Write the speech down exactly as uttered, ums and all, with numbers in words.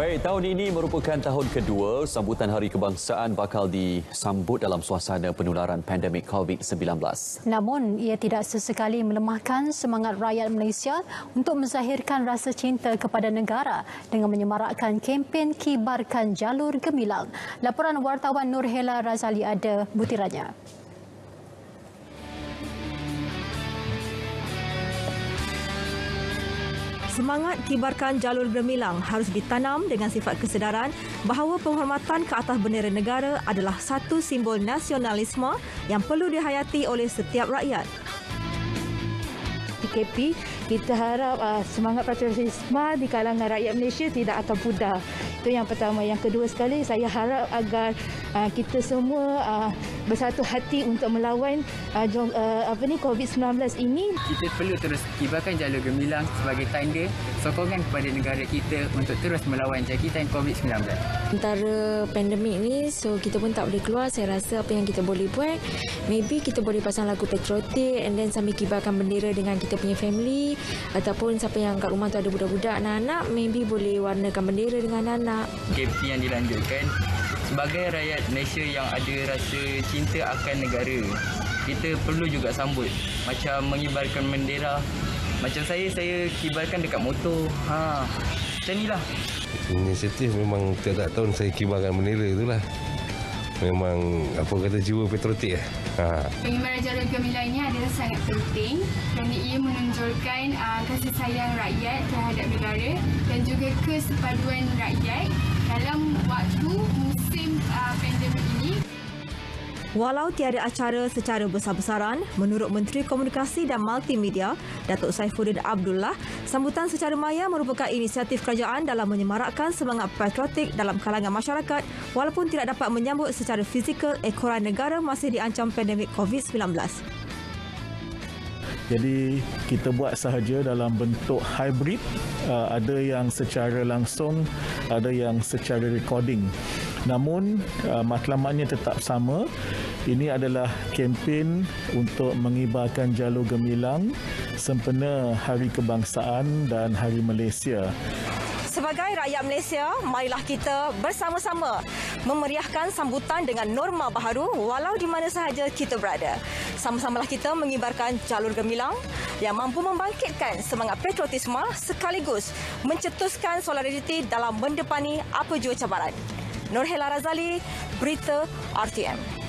Baik, tahun ini merupakan tahun kedua sambutan Hari Kebangsaan bakal disambut dalam suasana penularan pandemik COVID sembilan belas. Namun, ia tidak sesekali melemahkan semangat rakyat Malaysia untuk menzahirkan rasa cinta kepada negara dengan menyemarakkan kempen Kibarkan Jalur Gemilang. Laporan wartawan Nurhela Razali ada butirannya. Semangat Kibarkan Jalur Gemilang harus ditanam dengan sifat kesedaran bahawa penghormatan ke atas bendera negara adalah satu simbol nasionalisme yang perlu dihayati oleh setiap rakyat. P K P, kita harap uh, semangat patriotisme di kalangan rakyat Malaysia tidak akan pudar. Itu yang pertama. Yang kedua sekali, saya harap agar uh, kita semua uh, bersatu hati untuk melawan uh, uh, apa ni COVID sembilan belas ini. Kita perlu terus kibarkan jalur gemilang sebagai tanda sokongan kepada negara kita untuk terus melawan jangkitan COVID sembilan belas. Antara pandemik ni, so kita pun tak boleh keluar. Saya rasa apa yang kita boleh buat, maybe kita boleh pasang lagu patriotik and then sambil kibarkan bendera dengan kita punya family, ataupun siapa yang kat rumah tu ada budak-budak, anak-anak, maybe boleh warnakan bendera dengan anak-anak. K P yang dilanjutkan, sebagai rakyat Malaysia yang ada rasa cinta akan negara, kita perlu juga sambut. Macam mengibarkan bendera. Macam saya, saya kibarkan dekat motor. Ha, macam inilah. Inisiatif memang tiap-tiap tahun saya kibarkan bendera itulah. Memang apa kata jiwa patriotik eh. Ha. Pengibaran jalur gemilang ini adalah sangat penting kerana ia menunjukkan uh, kasih sayang rakyat terhadap negara dan juga kesepaduan rakyat dalam waktu musim uh, pandemik ini. Walau tiada acara secara besar-besaran, menurut Menteri Komunikasi dan Multimedia, Datuk Saifuddin Abdullah, sambutan secara maya merupakan inisiatif kerajaan dalam menyemarakkan semangat patriotik dalam kalangan masyarakat walaupun tidak dapat menyambut secara fizikal ekoran negara masih diancam pandemik COVID sembilan belas. Jadi kita buat sahaja dalam bentuk hybrid, uh, ada yang secara langsung, ada yang secara recording. Namun uh, matlamatnya tetap sama. Ini adalah kempen untuk mengibarkan jalur gemilang sempena Hari Kebangsaan dan Hari Malaysia. Sebagai rakyat Malaysia, marilah kita bersama-sama memeriahkan sambutan dengan norma baharu walau di mana sahaja kita berada. Sama-samalah kita mengibarkan jalur gemilang yang mampu membangkitkan semangat patriotisme sekaligus mencetuskan solidariti dalam mendepani apa jua cabaran. Nurhela Razali, Berita R T M.